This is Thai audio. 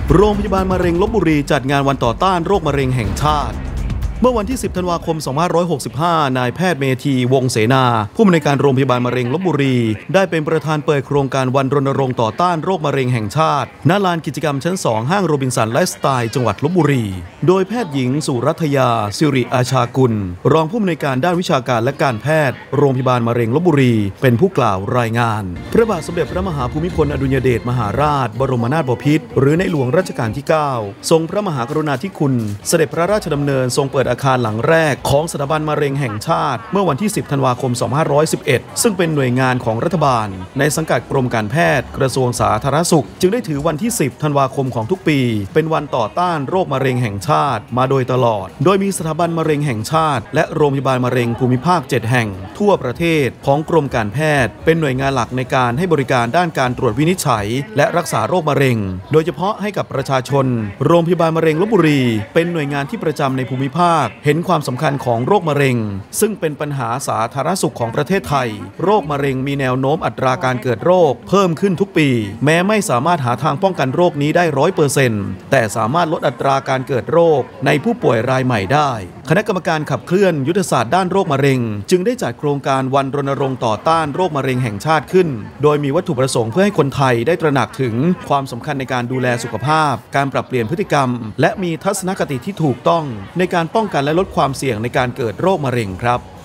โรงพยาบาลมะเร็งลพบุรีจัดงานวันต่อต้านโรคมะเร็งแห่งชาติเมื่อวันที่ 10 ธันวาคม 2565 นายแพทย์เมธีวงศ์เสนาผู้อำนวยการโรงพยาบาลมะเร็งลพบุรีได้เป็นประธานเปิดโครงการวันรณรงค์ต่อต้านโรคมะเร็งแห่งชาติณลานกิจกรรมชั้น 2 ห้างโรบินสันไลฟ์สไตล์จังหวัดลพบุรีโดยแพทย์หญิงสุรัตยาสิริอาชากุลรองผู้อำนวยการด้านวิชาการและการแพทย์โรงพยาบาลมะเร็งลพบุรีเป็นผู้กล่าวรายงานพระบาทสมเด็จพระมหาภูมิพลอดุลยเดชมหาราชบรมนาถบพิตรหรือในหลวงรัชกาลที่ 9 ทรงพระมหากรุณาธิคุณเสด็จพระราชดำเนินทรงเปิดอาคารหลังแรกของสถาบันมะเร็งแห่งชาติเมื่อวันที่ 10 ธันวาคม 2511 ซึ่งเป็นหน่วยงานของรัฐบาลในสังกัดกรมการแพทย์กระทรวงสาธารณสุขจึงได้ถือวันที่ 10 ธันวาคมของทุกปีเป็นวันต่อต้านโรคมะเร็งแห่งชาติมาโดยตลอดโดยมีสถาบันมะเร็งแห่งชาติและโรงพยาบาลมะเร็งภูมิภาค 7 แห่งทั่วประเทศของกรมการแพทย์เป็นหน่วยงานหลักในการให้บริการด้านการตรวจวินิจฉัยและรักษาโรคมะเร็งโดยเฉพาะให้กับประชาชนโรงพยาบาลมะเร็งลพบุรีเป็นหน่วยงานที่ประจำในภูมิภาคเห็นความสำคัญของโรคมะเร็งซึ่งเป็นปัญหาสาธารณสุขของประเทศไทยโรคมะเร็งมีแนวโน้มอัตราการเกิดโรคเพิ่มขึ้นทุกปีแม้ไม่สามารถหาทางป้องกันโรคนี้ได้ 100% แต่สามารถลดอัตราการเกิดโรคในผู้ป่วยรายใหม่ได้คณะกรรมการขับเคลื่อนยุทธศาสตร์ด้านโรคมะเร็งจึงได้จัดโครงการวันรณรงค์ต่อต้านโรคมะเร็งแห่งชาติขึ้นโดยมีวัตถุประสงค์เพื่อให้คนไทยได้ตระหนักถึงความสำคัญในการดูแลสุขภาพการปรับเปลี่ยนพฤติกรรมและมีทัศนคติที่ถูกต้องในการป้องกันและลดความเสี่ยงในการเกิดโรคมะเร็งครับ